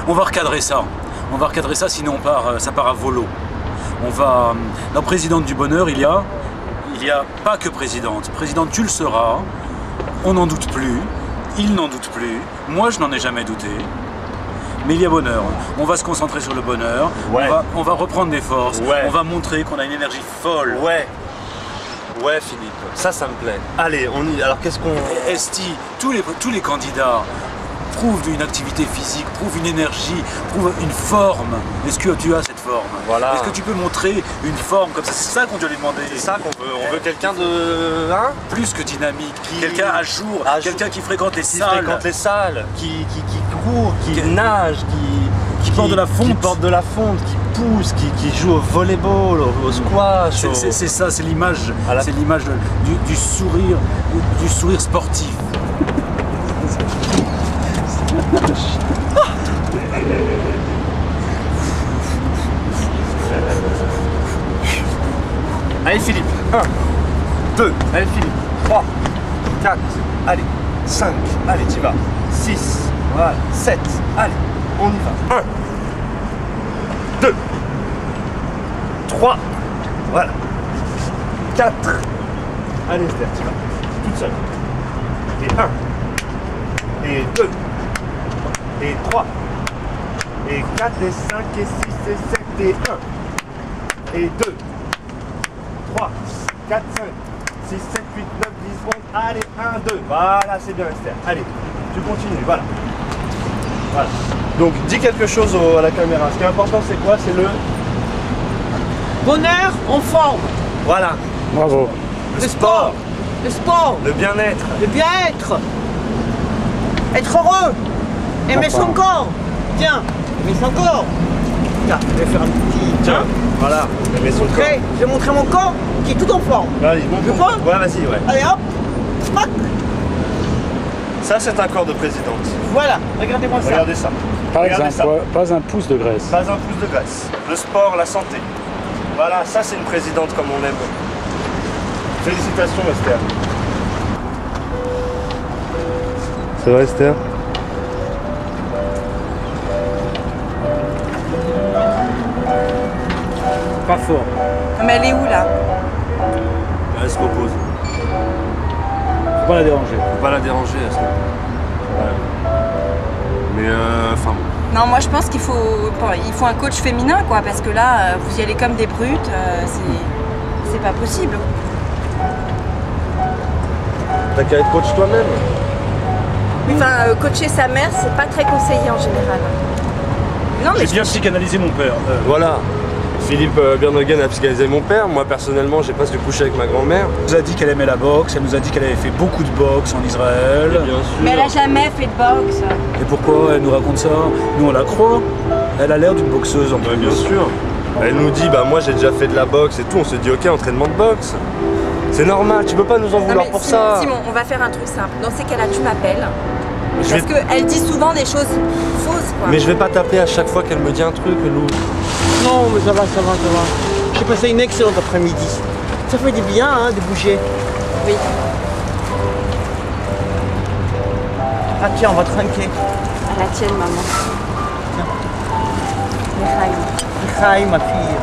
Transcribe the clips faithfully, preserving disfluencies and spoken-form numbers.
On va recadrer ça. On va recadrer ça, sinon on part, ça part à volo. On va... Dans présidente du bonheur, il y a... Il n'y a pas que présidente. Présidente, tu le seras. On n'en doute plus. Il n'en doute plus. Moi, je n'en ai jamais douté. Mais il y a bonheur. On va se concentrer sur le bonheur. Ouais. On va, on va reprendre des forces. Ouais. On va montrer qu'on a une énergie folle. Ouais. Ouais, Philippe. Ça, ça me plaît. Allez, on y... Alors, qu'est-ce qu'on... Esti, tous les, tous les candidats prouvent une activité physique, prouvent une énergie, prouvent une forme. Est-ce que tu as cette forme? Voilà. Est-ce que tu peux montrer une forme comme ça? C'est ça qu'on doit lui demander. C'est ça qu'on veut. On veut quelqu'un de... Hein? Plus que dynamique, Qui- quelqu'un à jour, à quelqu'un qui fréquente les Qui salles. fréquente les salles, qui, qui, qui court, qui, Qui- nage, qui, qui porte de la fonte. qui porte de la fonte, qui pousse, qui, qui joue au volleyball, au, au squash. C'est au- c'est- c'est ça, c'est l'image, À la- c'est l'image de- du, du sourire, du, du sourire sportif. Allez Philippe, un, deux, allez Philippe, trois, quatre, allez, cinq, allez tu vas, six, voilà, sept, allez, on y va, un, deux, trois, voilà, quatre, allez Esther, tu vas, toute seule, et un, et deux, et trois, et quatre, et cinq, et six, et sept, et un, et deux, trois, quatre, cinq, six, sept, huit, neuf, dix, onze, allez, un, deux, voilà, c'est bien Esther, allez, tu continues, voilà. Voilà. Donc, dis quelque chose au- à la caméra, ce qui est important c'est quoi? C'est le... Bonheur en forme. Voilà, Bravo. le sport, Le sport, le bien-être, le bien-être. Être heureux. Aimer son corps. Tiens, aimer son corps. Tiens, je vais faire un petit... tiens, voilà, aimer son corps. Montrer- Je vais montrer mon corps qui est tout en forme. Vas-y, montre Je ton- peux Ouais, vas-y, ouais. Allez hop. Smack. Ça, c'est un corps de présidente. Voilà, regardez-moi ça. Regardez ça. Pas Regardez un, ça. poids- pas un pouce de graisse. Pas un pouce de graisse. Le sport, la santé. Voilà, ça c'est une présidente comme on l'aime. Félicitations Esther. Ça va Esther? Pas fort. Mais elle est où là? Elle se repose. Faut pas la déranger. Faut pas la déranger, elle se repose. Ouais. Mais euh, enfin bon. Non, moi je pense qu'il faut, bon, il faut un coach féminin quoi, parce que là, euh, vous y allez comme des brutes, euh, c'est, c'est pas possible. T'as qu'à être coach toi-même. Oui, enfin, euh, coacher sa mère, c'est pas très conseillé en général. Non, mais J'ai je- bien psychanalysé mon père. Euh, Voilà. Philippe euh, Bernoguen a psychanalysé mon père. Moi personnellement, j'ai presque couché avec ma grand-mère. Elle nous a dit qu'elle aimait la boxe, elle nous a dit qu'elle avait fait beaucoup de boxe en Israël. Bien sûr. mais elle a jamais fait de boxe. Et pourquoi elle nous raconte ça? Nous on la croit. Elle a l'air d'une boxeuse en Ouais, plus. bien sûr. Elle nous dit, bah moi j'ai déjà fait de la boxe et tout. On se dit, ok, entraînement de boxe. C'est normal, tu peux pas nous en Non, vouloir mais pour Simon, ça. Simon, on va faire un truc simple. Dans ces cas-là, tu m'appelles. Je Parce vais- qu'elle dit souvent des choses fausses quoi. Mais je vais pas taper à chaque fois qu'elle me dit un truc, Lou. Non, mais ça va, ça va, ça va. J'ai passé une excellente après-midi. Ça fait du bien hein, de bouger. Oui. Ah tiens, on va trinquer. À la tienne, maman. Mireille, Hi, ma fille.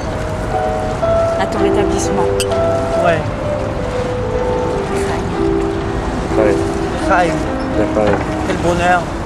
à ton rétablissement. Ouais. Mireille. Ouais, Hi. bien pareil. Quel bonheur.